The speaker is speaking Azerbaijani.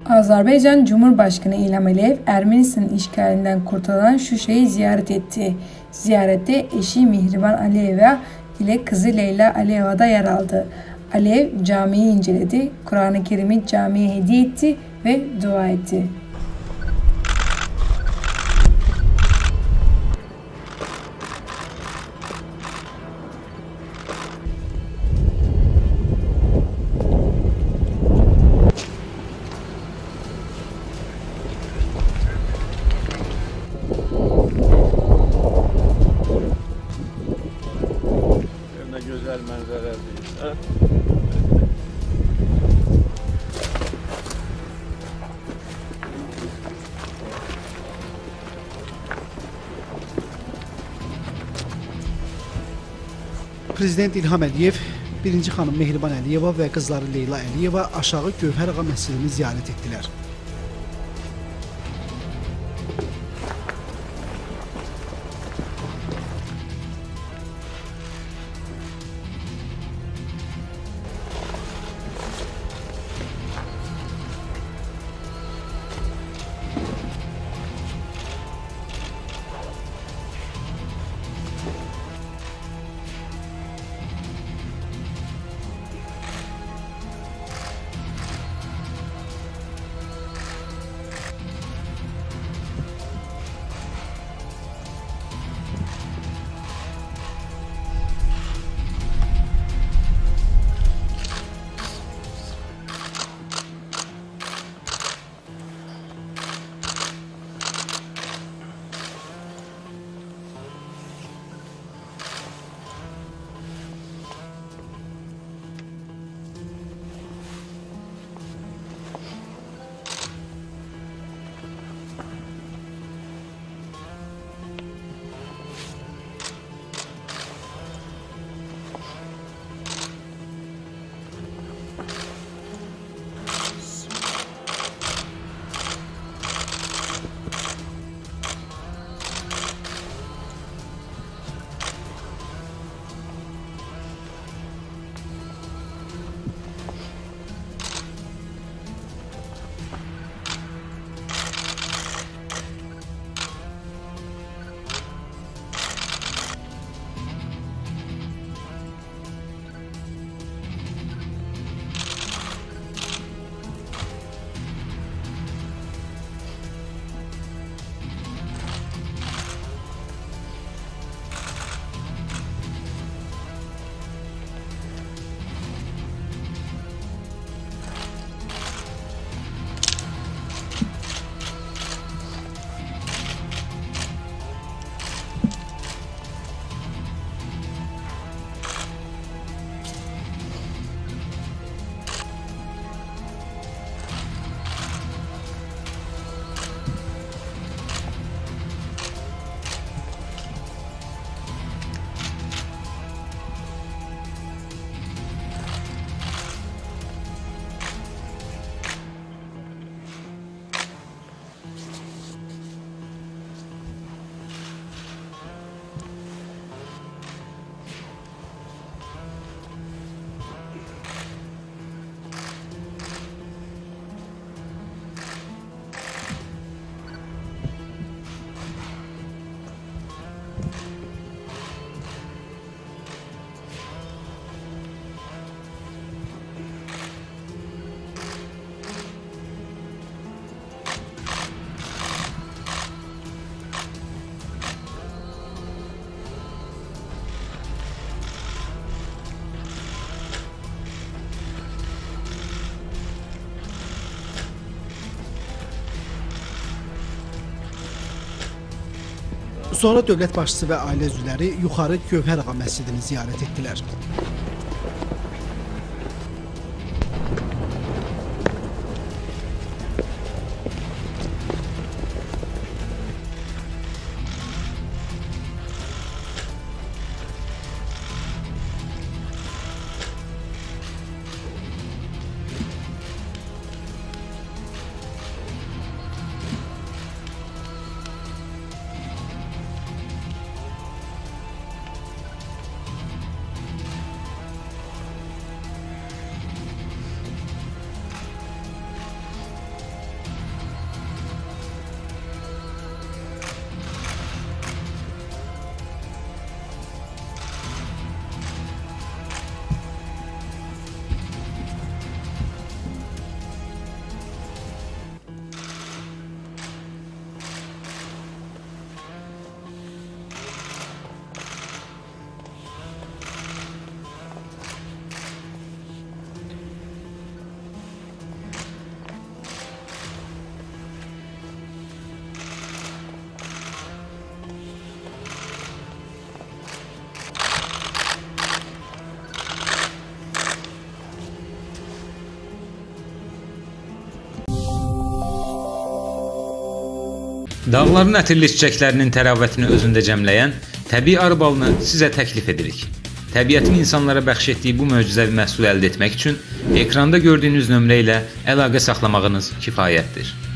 Azerbaycan Cumhurbaşkanı İlham Aliyev, Ermenistan'ın işgalinden kurtulan Şuşa'yı ziyaret etti. Ziyarette eşi Mihriban Aliyeva ile kızı Leyla Aliyeva da yer aldı. Aliyev camiyi inceledi, Kur'an-ı Kerim'i camiye hediye etti ve dua etti. Güzel manzara değil. Prezident İlham Əliyev, birinci xanım Mehriban Əliyeva və qızları Leyla Əliyeva Aşağı Gövhər Ağa məscidini ziyarət etdilər. Sonra dövlət başçısı və ailə üzvləri Yuxarı Gövhər Ağa məscidini ziyarət etdilər. Dağların ətirli çiçəklərinin təravətini özündə cəmləyən təbii arı balını sizə təklif edirik. Təbiətin insanlara bəxş etdiyi bu möcüzəvi məhsulu əldə etmək üçün ekranda gördüyünüz nömrə ilə əlaqə saxlamağınız kifayətdir.